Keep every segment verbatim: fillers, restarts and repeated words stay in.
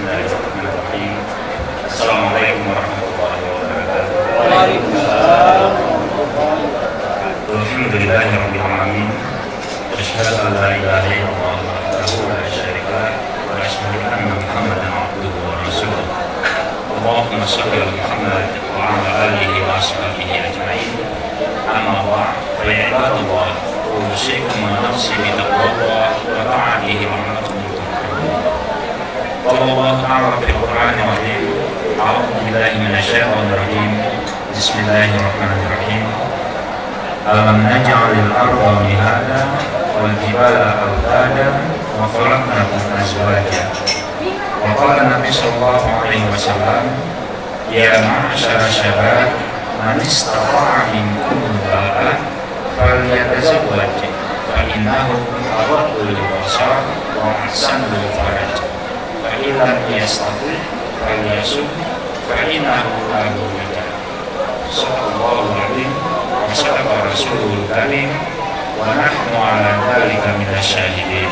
Bismillahirrahmanirrahim. Assalamualaikum warahmatullahi wabarakatuh. Waalaikumsalam. Alhamdulillahirabbil alamin. Asyhadu an la ilaha illallah wahdahu la syarika lah wa asyhadu anna Muhammadan abduhu wa rasuluh. Allahumma shalli ala Muhammad wa ala alihi wa ashabihi ajma'in. Amma ba'd. Fa ya ibadallah, usikum wa nafsi bi taqwallah wa ta'atihi wa ma'rufatihi. Allah Ta'ala fil Qur'an al-Azim. A'udzu billahi minasyaitonir rajim. Bismillahirrahmanirrahim. Alam naj'alil arda mihada wal jibala awtada wa khalaqnakum azwaja. Wa qala Nabi sallallahu alaihi wasallam, ya ma'syara syabab, man istata'a minkum al-ba'a falyatazawwaj fa innahu aghaddu lil-basar wa ahsanu lil-faraj. Fa illam yastati' falyasum fa innahu lahu wija. Sallallahu alaihi wa sallam Rasulul Karim wa nahnu ala dzalika minasyahidin.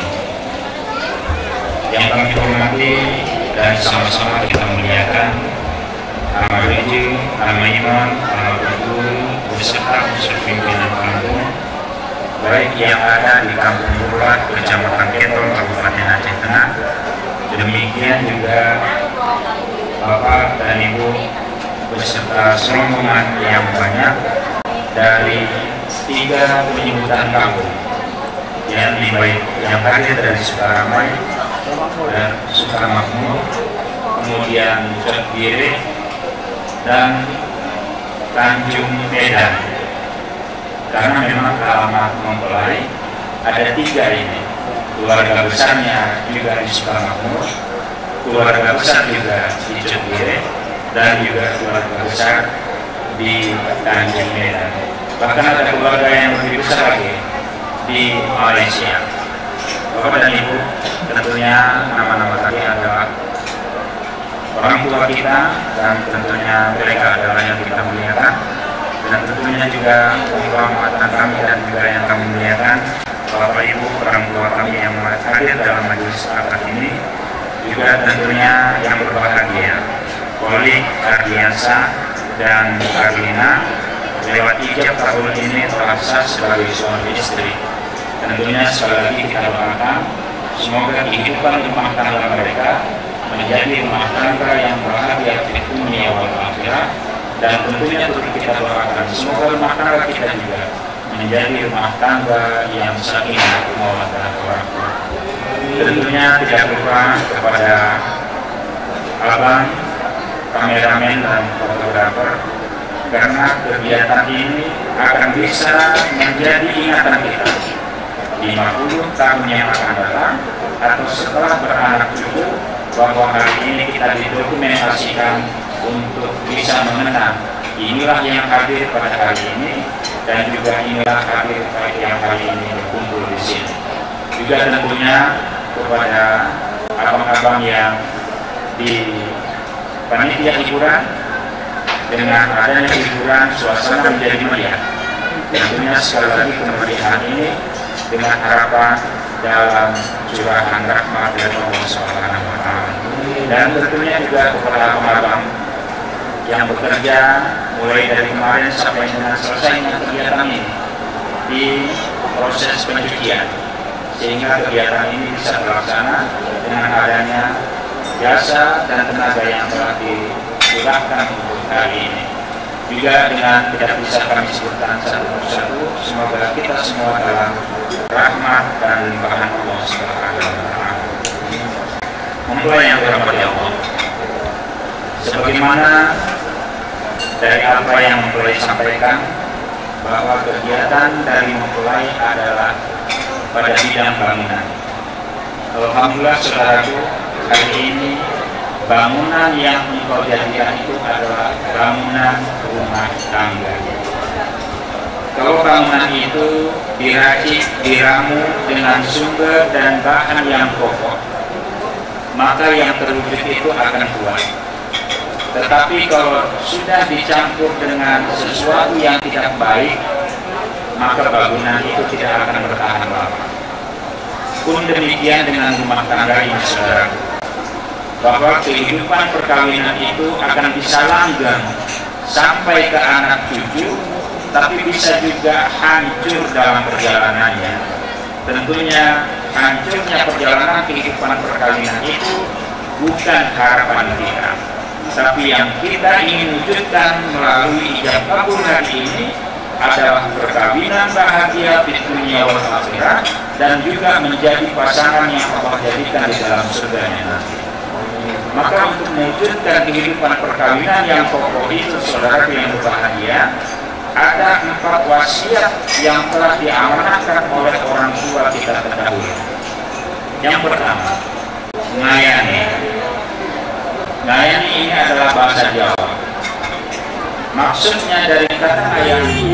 Yang kami hormati dan sama-sama kita muliakan Ama Reji, Ama Imam, Ama Guru, beserta unsur pimpinan kampung, baik yang ada di Kampung Bulat, Kecamatan Ketol, Kabupaten Aceh Tengah. Demikian juga Bapak dan Ibu beserta rombongan yang banyak dari tiga penyebutan kampung, yang baik yang hadir dari Sukaramai dan Sukamakmur, kemudian Cekgire dan Tanjung Medan. Karena memang alamat mempelai ada tiga ini, keluarga besarnya juga di Sukamakmur, keluarga besar juga di Cekgire, dan juga keluarga besar di Tanjung Medan. Bahkan ada keluarga yang lebih besar lagi di Malaysia. Bapak dan Ibu, tentunya nama-nama tadi adalah orang tua kita, dan tentunya mereka adalah yang kita muliakan, dan tentunya juga penghormatan kami dan juga yang kami muliakan Bapak Ibu, orang tua kami yang hadir dalam majelis akad ini, juga tentunya yang berbahagia Wali Ardiansa dan Arlina lewat ijab kabul ini telah sah sebagai suami istri. Tentunya sekali lagi kita doakan semoga kehidupan rumah tangga mereka menjadi rumah tangga yang bahagia di dunia wal akhirah, dan tentunya turut kita doakan semoga rumah tangga kita juga menjadi rumah tangga yang sakinah mawaddah warahmah. Tentunya tidak lupa kepada abang kameramen dan fotografer, karena kegiatan ini akan bisa menjadi ingatan kita lima puluh tahun yang akan datang atau setelah beranak cucu, bahwa hari ini kita didokumentasikan untuk bisa mengenang inilah yang hadir pada hari ini, dan juga inilah hadir yang hari ini berkumpul di sini. Juga tentunya kepada abang-abang yang di panitia hiburan, dengan adanya hiburan suasana menjadi meriah. Tentunya sekali lagi kemeriahan ini dengan harapan dalam curahan rahmat dari Allah Subhanahu wa Ta'ala. Dan tentunya juga kepada abang-abang yang bekerja mulai dari kemarin sampai dengan selesainya kegiatan ini di proses pencucian, sehingga kegiatan ini bisa terlaksana dengan adanya jasa dan tenaga yang telah digunakan untuk hari ini. Juga dengan tidak bisa kami sebutkan satu persatu, semoga kita semua dalam rahmat dan limpahan Allah Subhanahu wa Ta'ala. Mempelai yang dirahmati Allah, sebagaimana dari apa yang mempelai sampaikan, bahwa kegiatan dari mempelai adalah pada bidang bangunan. Alhamdulillah saudaraku, hari ini bangunan yang engkau jadikan itu adalah bangunan rumah tangga. Kalau bangunan itu diracik, diramu dengan sumber dan bahan yang pokok, maka yang terwujud itu akan kuat. Tetapi kalau sudah dicampur dengan sesuatu yang tidak baik, maka bangunan itu tidak akan bertahan lama. Pun demikian dengan rumah tangga ini, saudara. bahwa kehidupan perkawinan itu akan bisa langgeng sampai ke anak cucu, tapi bisa juga hancur dalam perjalanannya. Tentunya hancurnya perjalanan kehidupan perkawinan itu bukan harapan kita, tapi yang kita ingin wujudkan melalui ijab kabul hari ini adalah perkawinan bahagia di dunia wal akhirat, dan juga menjadi pasangan yang Allah jadikan di dalam surganya nanti. Maka untuk mewujudkan kehidupan perkawinan yang kokoh itu, saudara yang berbahagia, ada empat wasiat yang telah diamanahkan oleh orang tua kita terdahulu. Yang pertama, ngayani. Ngayani ini adalah bahasa Jawa. Maksudnya dari kata ngayani,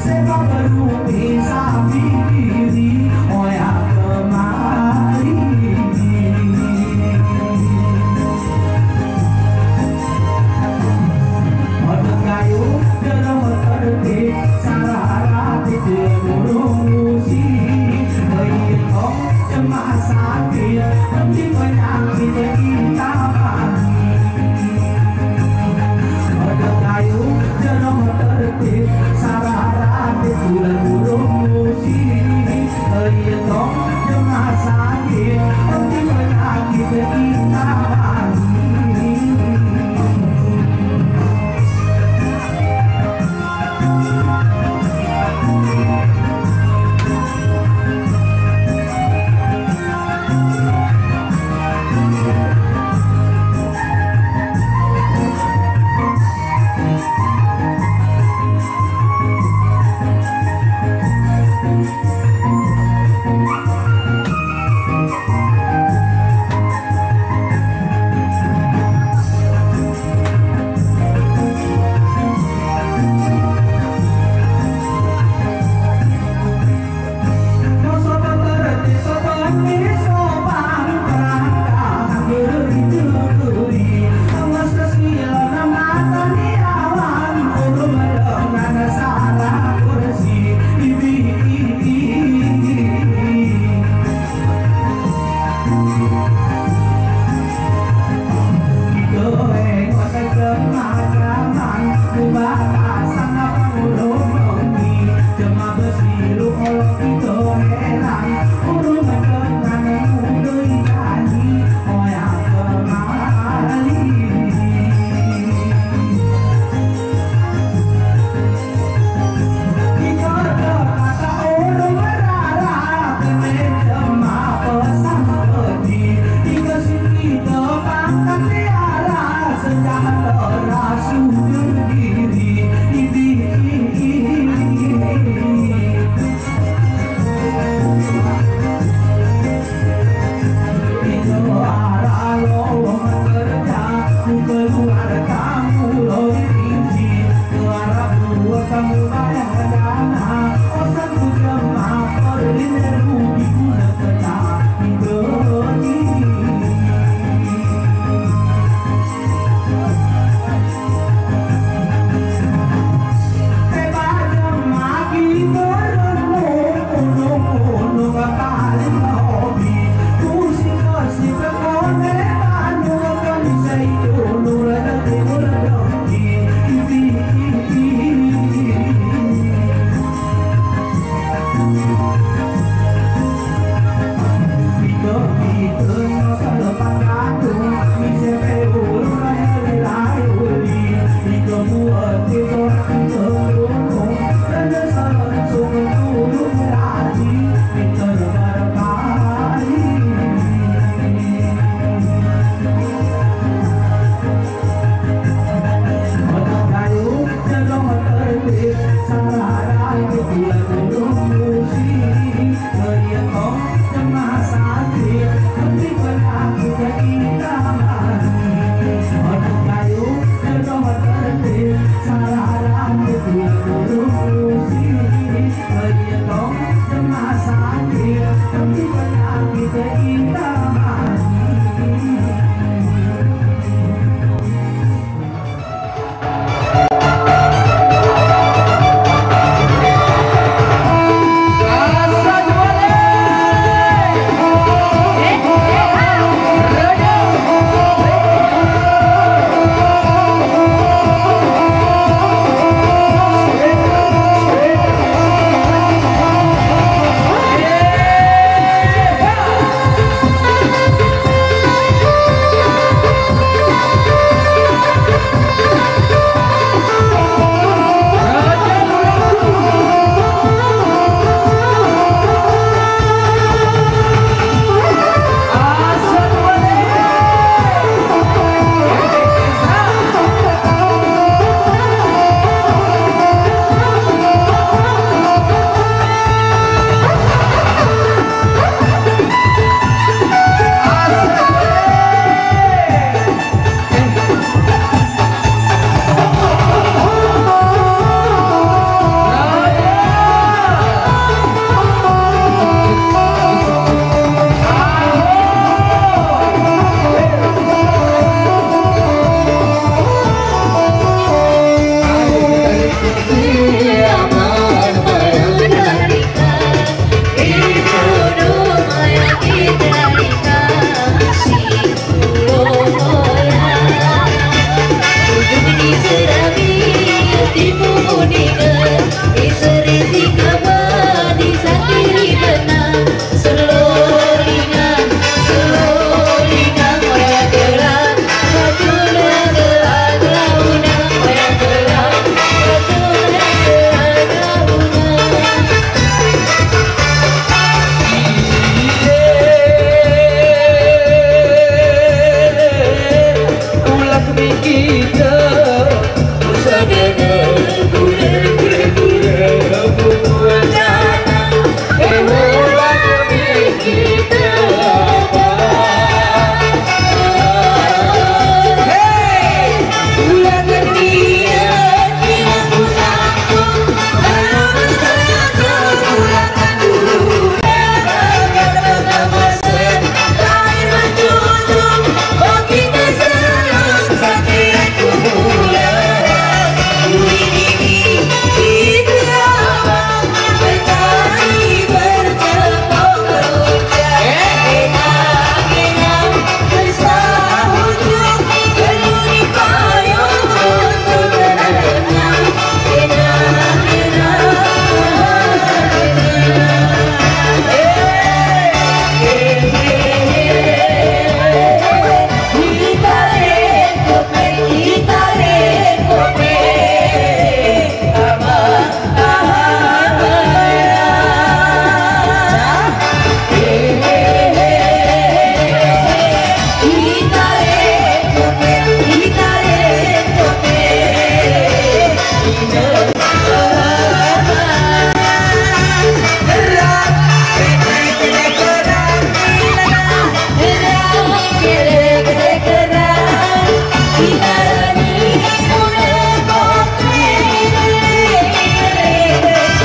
Sarara di bulan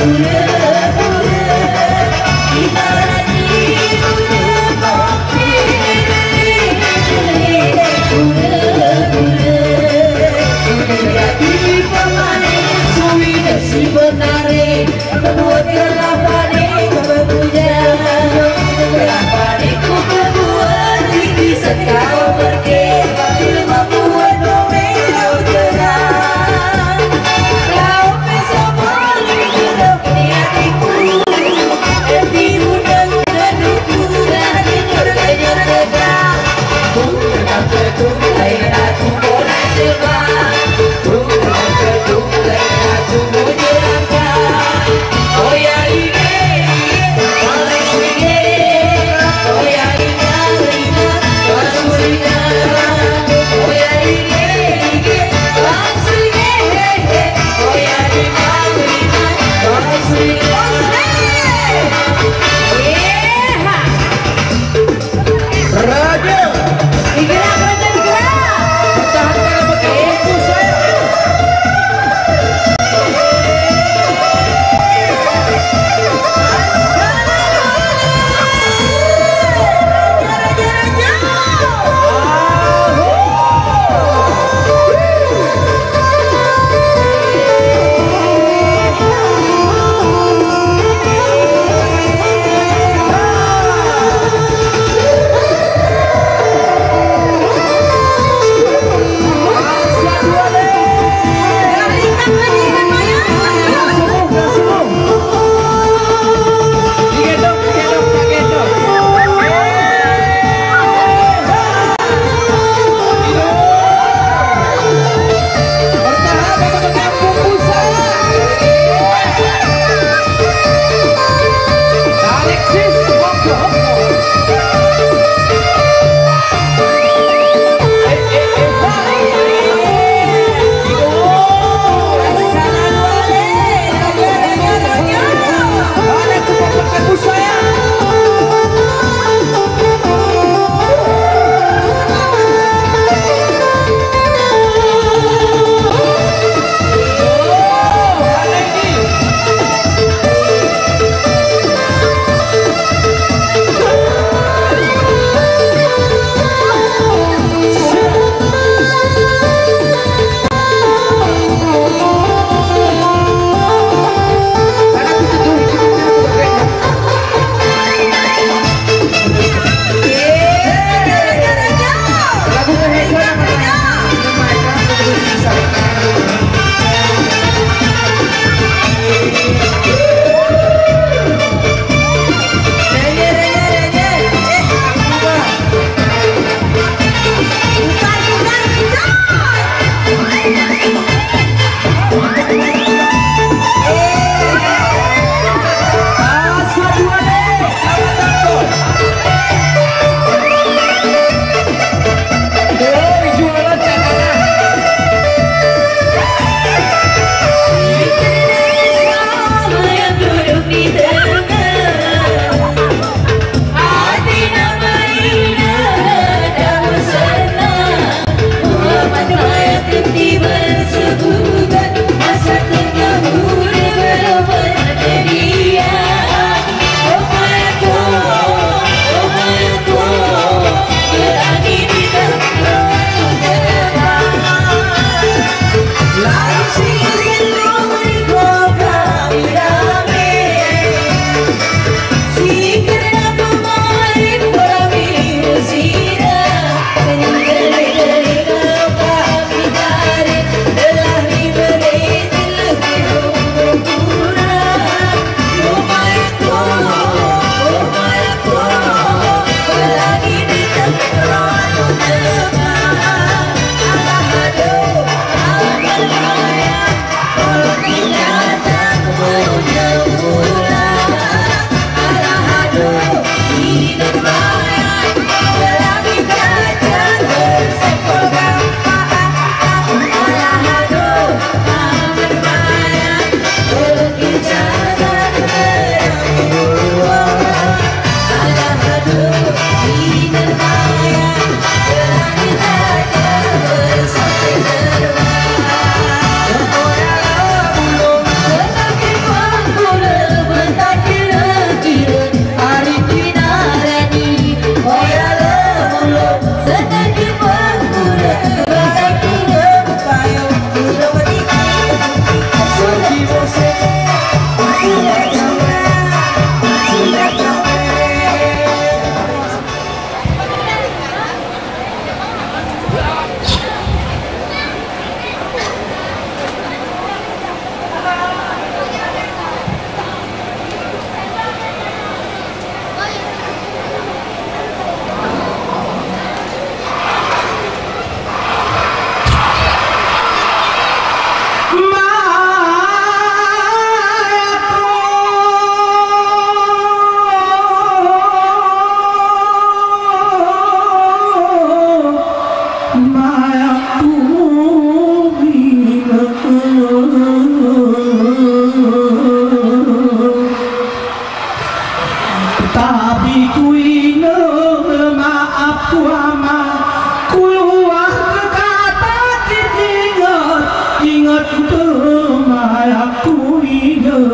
Kau pergi membuat domino terang. Kau bisa balik ke dunia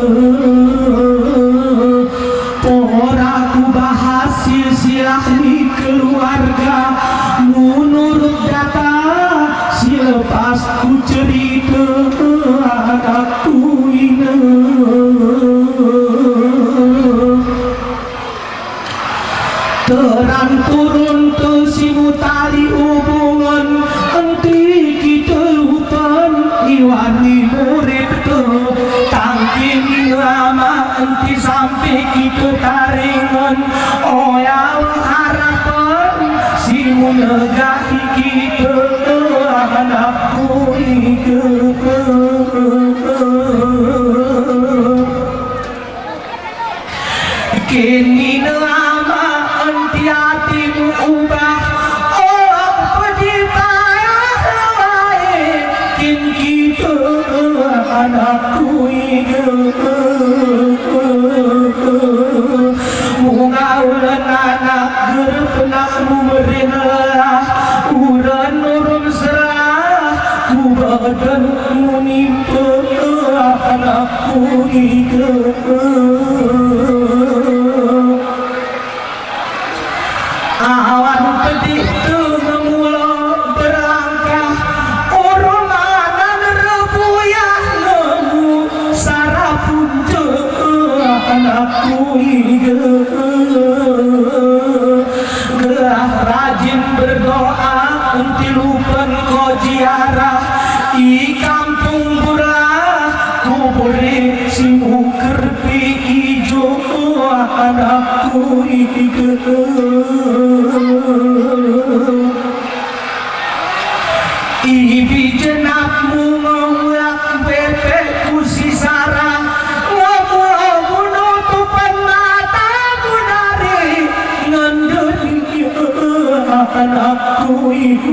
Poraku bahas silsilah di keluarga menurut data silepas ku cerita anakku ini terang turun ke simu tali hubungan enti kita lupan iwani murid ke tangking lama enti sampai kita taringan oya harapan simu negahi kita anakku ini kini lama enti hatimu ubah orang pedipaya kin kita anakku ini mungaulan anak gerpenak mumerinlah uran nurun serah ku badan munimpa anakku ini awan pedih tu memula berangkah orang anan rebuyah nemu sarapun tu anakku gerah rajin berdoa enti lupan kau ziarah i kampung burah kuburi simu kerpi ijo anakku ibi jenapmu ngolak bebek kusi sarang ngomong menutupan matamu dari ngendut anakku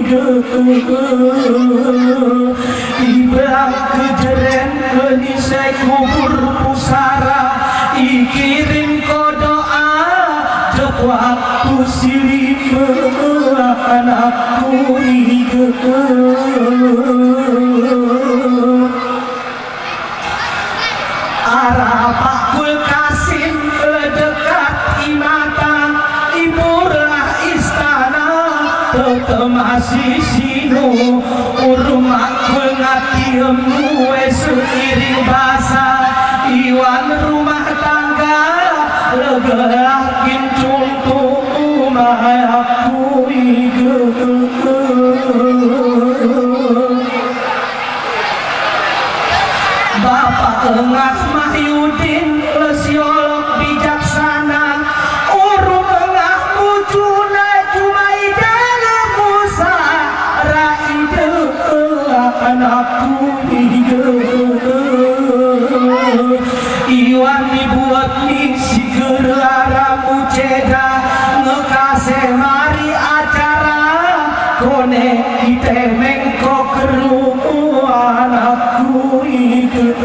ibang kejeren menisai kubur pusara ikirim ko doa jok waktu silip anakku hidup arah pakul kasim dekat imatan ibulah istana tetap masih sino urmak pengatiem seiring basa iwan rumah tangga legalakin contoh mahaku hidup Bapak Engah Mahyudin lesiolog bijaksana urung Engah mujuna Jumaidah Musa raide anakku hidup iwan dibuat misi gerara muceda ngekase mari acara kone ite mengko keru anakku hidup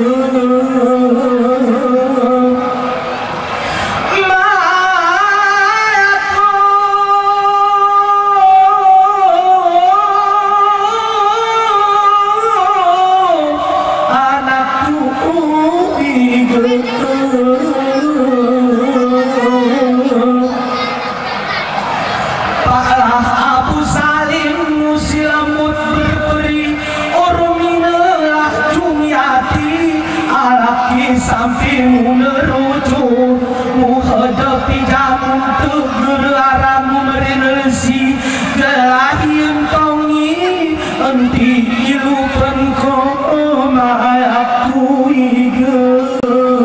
samping merujuk menghadapi jamun tegeraran merenesi gelahir tongi enti ilupan koma aku hidup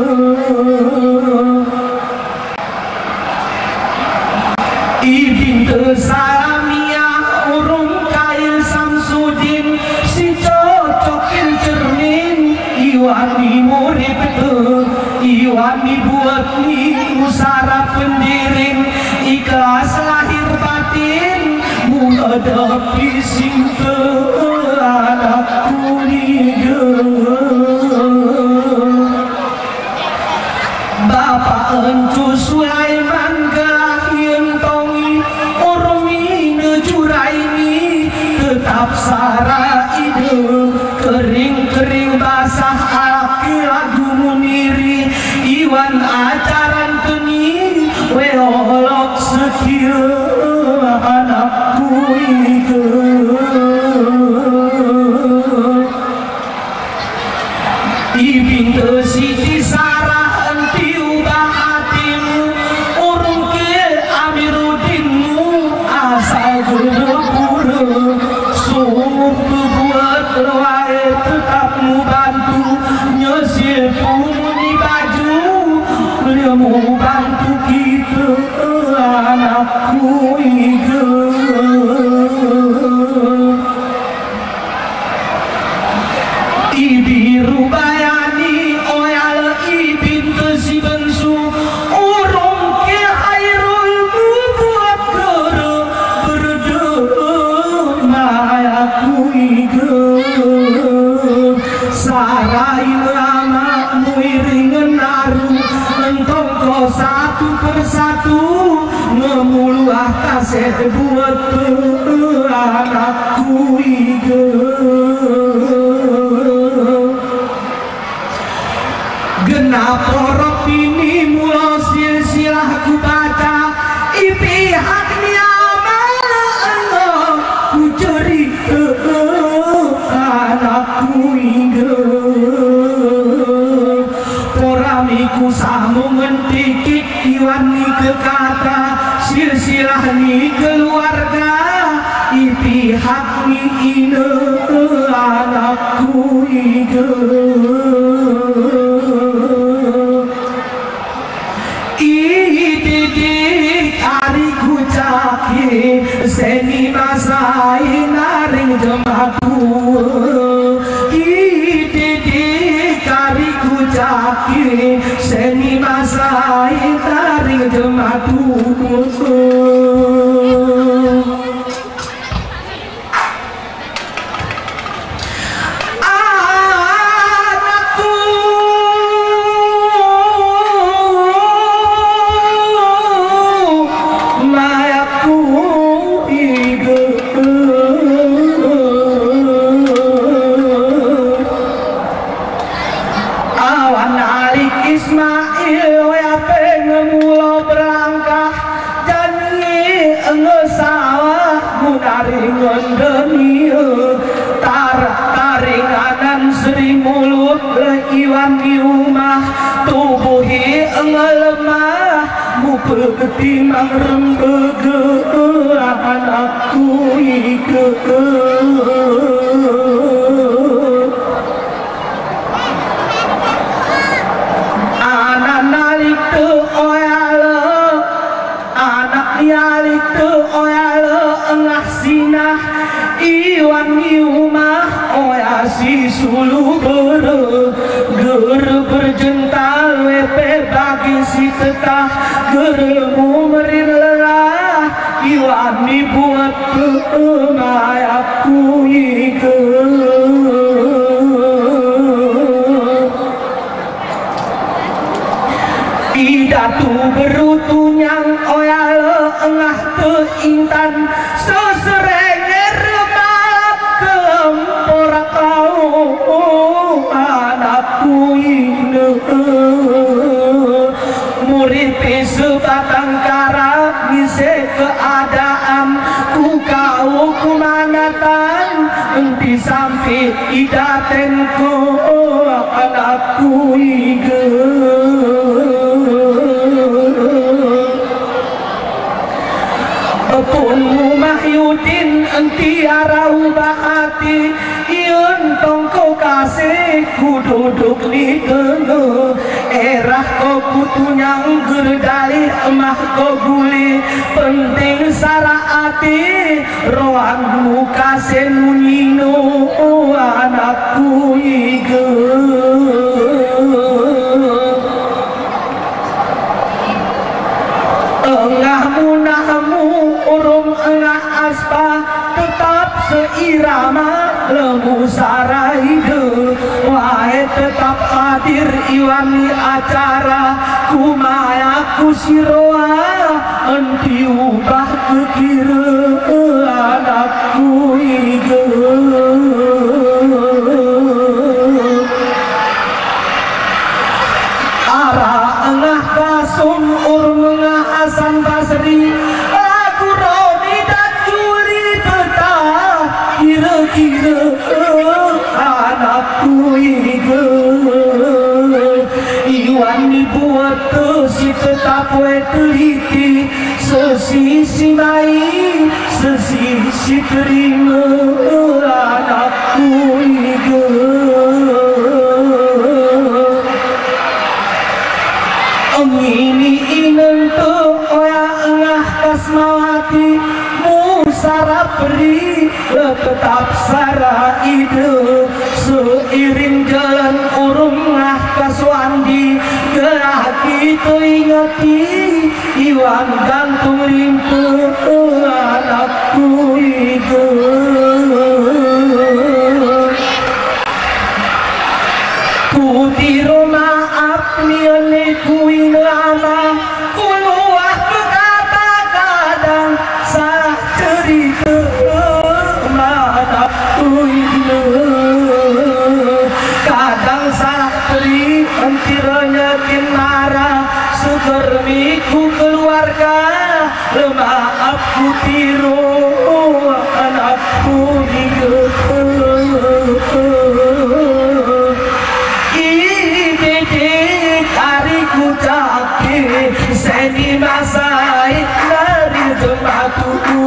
ibin tersalamia urung kail Samsudin si cocokin cermin iwani murid iwani buat ni musara pendiring ikhlas lahir batin menghadapi cinta anakku Bapak Encu Sulaiman gelahir tongi ormi nejuraini tetap sara ide kering-kering basah alaki lagu muniri itu anakku itu ibi rubayani oyal ibin tesi bensu urung ke hairul buat gere berdemai aku itu sarai lama muiring naru entong ko satu persatu memuluh kaset buat anakku itu genap porok ini mula silsilah ku baca ipihak niamal ku ceri anakku itu poramiku samu mentikik iwani ke kata silsilah ni keluarga ipihak ni ine anakku itu seni masai naring jematu ididi kari kucaki seni masai naring jematu tubuhi engelemah mupe ketimang rembege anakku ike anak nalik te oyale anak yalik te oyale engah sinah iwan iumah oyasi sulu bere gere berjental wepe bagi si tetah geremu merir lelah iwani buat kemai aku ike idatu berutu nyang oyale engah te intan seserenger remak keemporak kau anakku ini murid sebatang kara bisa keadaan ku kau kumanatan di samping idatenku anakku ini pun Mahyudin entiara ubah hati iun tongko kasih ku duduk di tengah erah ko putunyang gerdali emah ko guli penting saraati rohanmu kasih munino anakku ige engah munahmu urung engah aspa tetap seirama lemu saraide wae tetap hadir iwani acara kumaya kusiroa enti ubah kekira anakku ige ara engah kasum urung engah Hasan Basri lagu Roni dan Juli tetap kira-kira anakku ige iwan dibuat si tetap we teliti sesisi mai sesisi terima anakku ige ngini inen tuh oya engah kasmawati musara peri tetap sara ide seiring jalan urung ngah kaswandi gerah gitu ingati iwan gantung rimpe anakku ide Kutiro maaf niane kuin lama kuluah berkata kadang salah cerita mana kuine kadang salah ceri antiranya kinara segermiku keluarga maaf Kutiro anakku hidup Seni masai dari tempatku.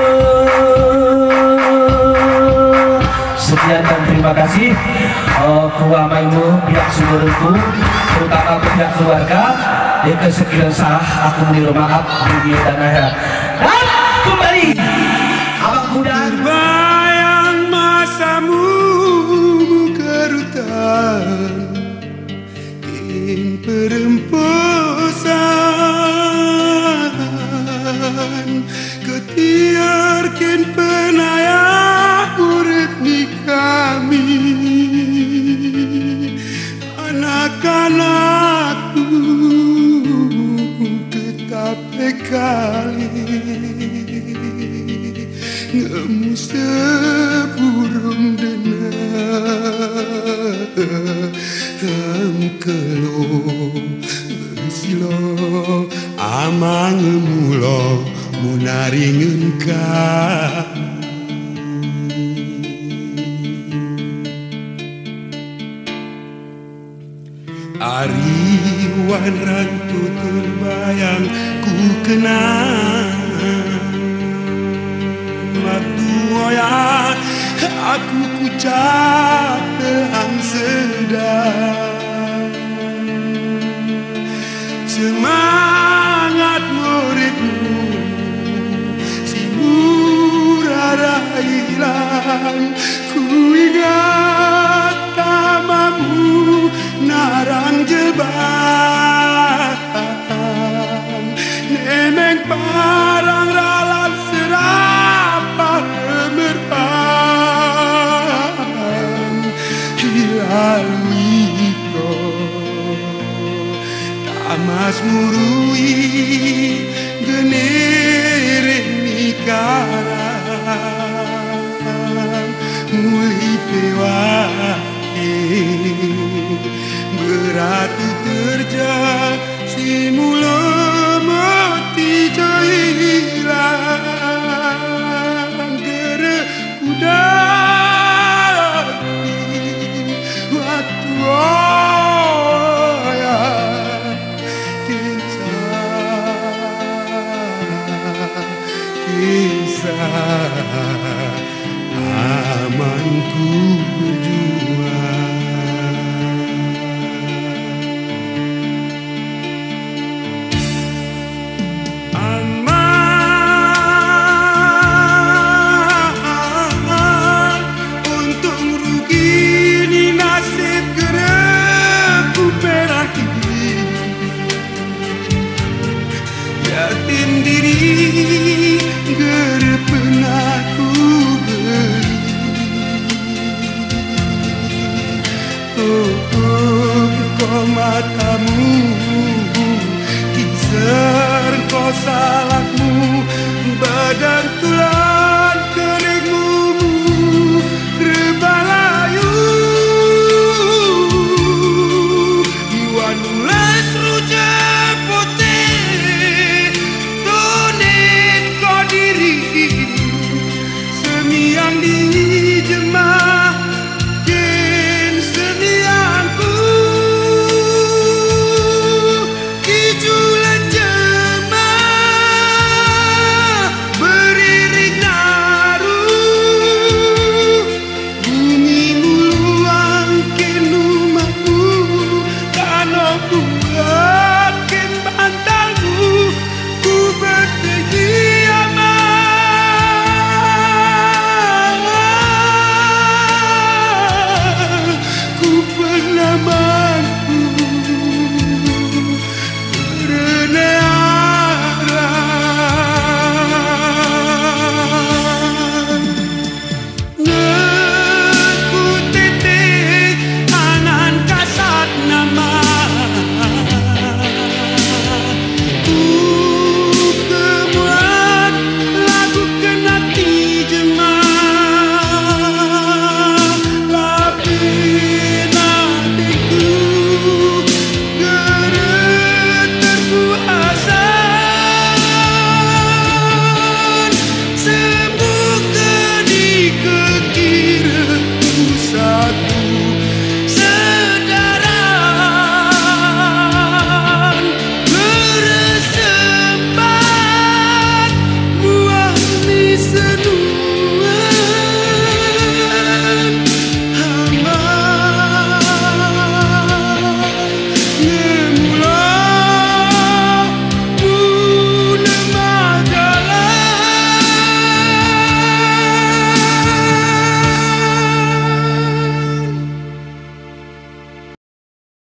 Sekian dan terima kasih uh, kuamaimu pihak saudaraku, terutama pihak keluarga. Yang kesekian sah aku meniru maaf dunia dan akhirat. Dan kembali abang kuda. Terbayang masamu kerutan, kin perempuan ketiarkan penayah murid ni kami anak-anakku tetap kali ngemu seburung denam kelo bersilo amang mulo munaringeun ka ari wan rantu terbayang ku kenang matu oya aku kucap teang sedang semangat muridmu si murada hilang ku ingat tamamu narang jebakan nemeng parang dalam serapah kemerpan hilalui Amas murui genere nikarang muli pewake berat terjadi